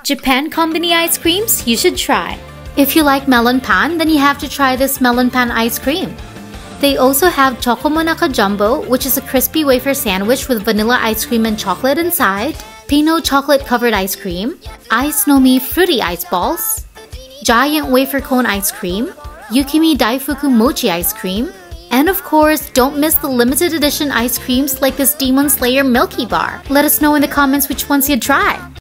Japan Combini ice creams you should try. If you like melon pan, then you have to try this melon pan ice cream. They also have Choco Monaka Jumbo, which is a crispy wafer sandwich with vanilla ice cream and chocolate inside, Pinot chocolate covered ice cream, Ice Nomi fruity ice balls, giant wafer cone ice cream, Yukimi Daifuku mochi ice cream, and of course, don't miss the limited edition ice creams like this Demon Slayer Milky Bar. Let us know in the comments which ones you'd try.